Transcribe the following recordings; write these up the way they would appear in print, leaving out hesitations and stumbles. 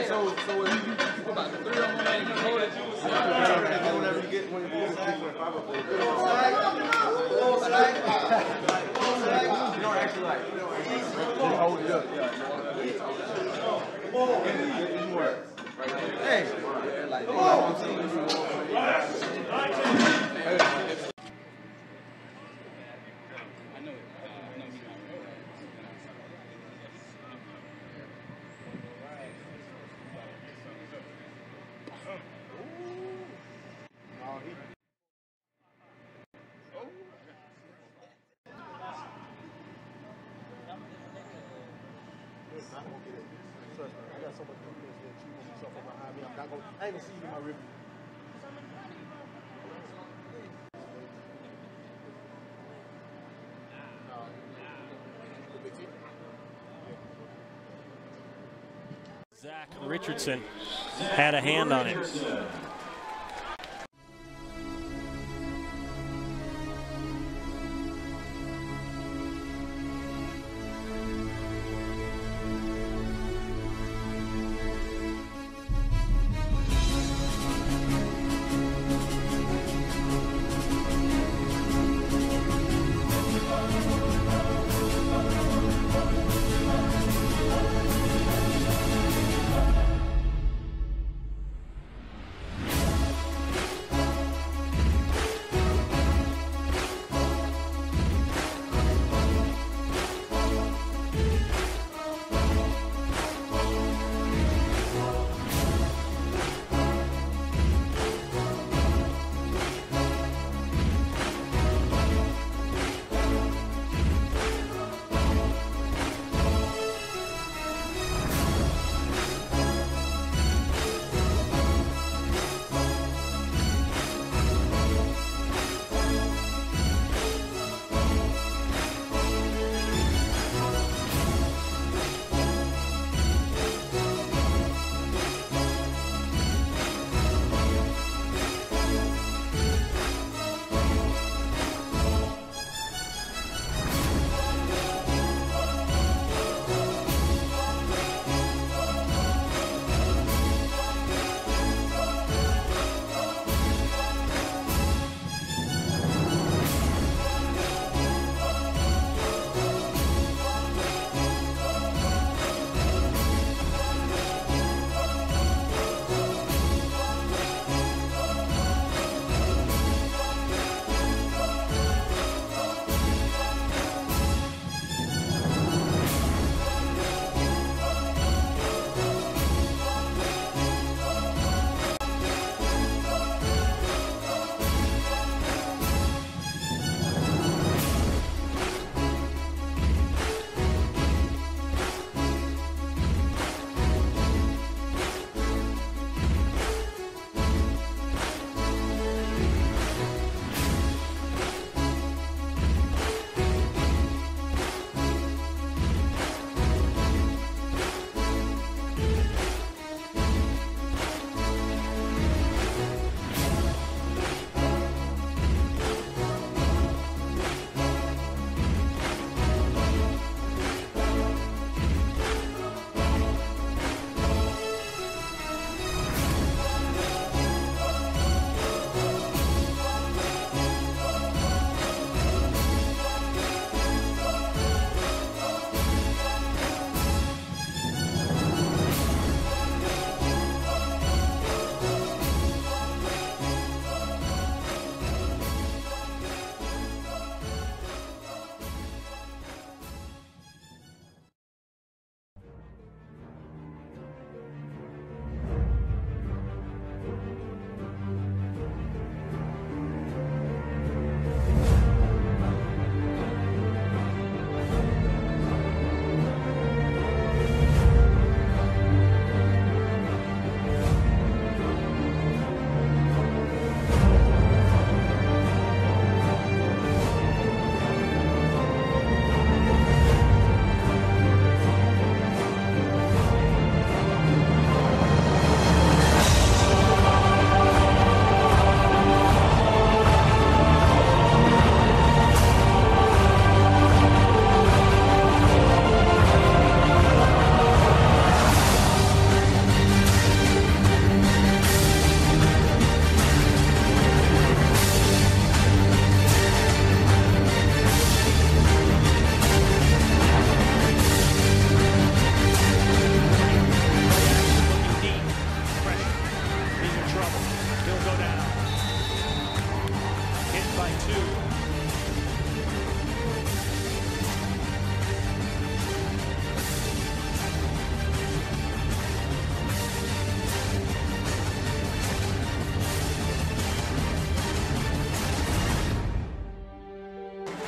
So if you put about 3 on one and you hold it, whenever you get when you get 3.5 up there, you don't actually like, just hold it up. It's more. Hey, like, come on. I'm gonna get it. Trust me, I got so much confidence that you gonna be so far behind me. I ain't gonna see you in my review. Zach Richardson had a hand on it.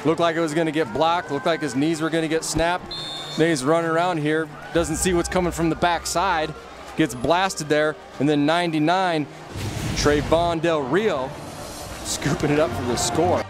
Looked like it was going to get blocked. Looked like his knees were going to get snapped. Then he's running around here, doesn't see what's coming from the backside, gets blasted there, and then 99, Trayvon Del Rio, scooping it up for the score.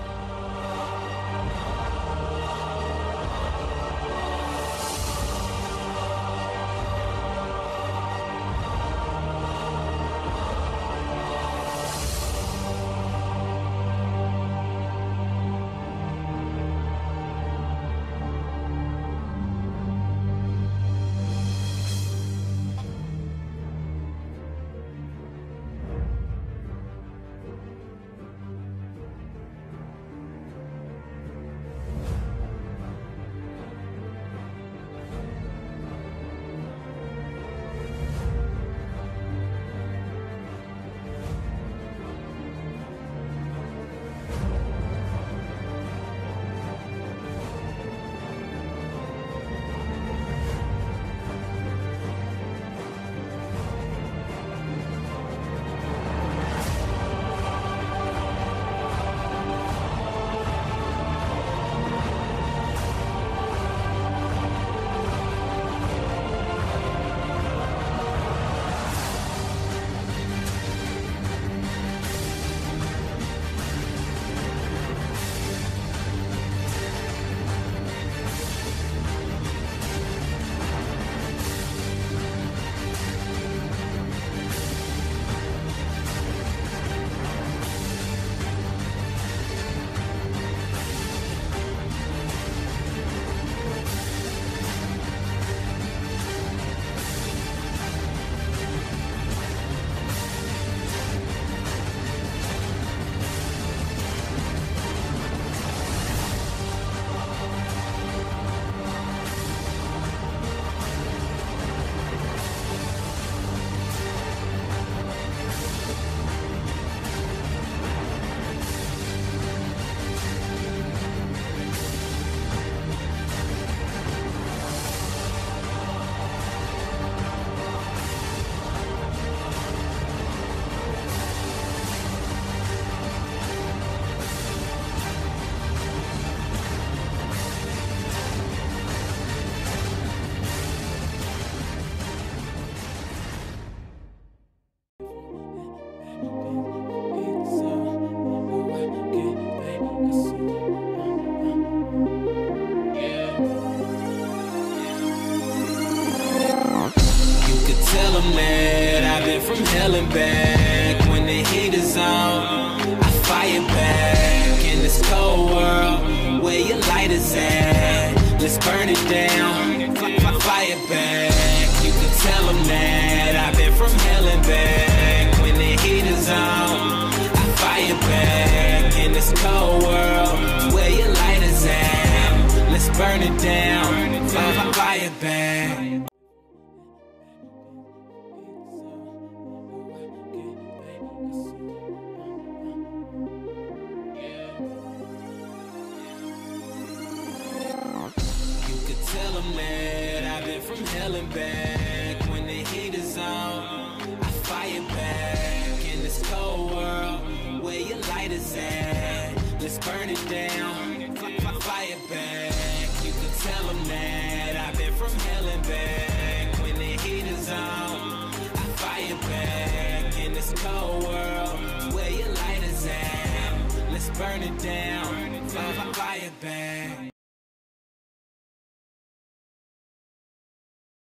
I've been from hell and back. When the heat is on, I fire back. In this cold world, where your light is at, let's burn it down, fire back. You can tell them that I've been from hell and back. When the heat is on, I fire back. In this cold world, where your light is at, let's burn it down, fire back. Tell them that I've been from hell and back. When the heat is on, I fire back. In this cold world, where your light is at, let's burn it down, fire back. You can tell them that I've been from hell and back. When the heat is on, I fire back. In this cold world, where your light is at, let's burn it down, fire back.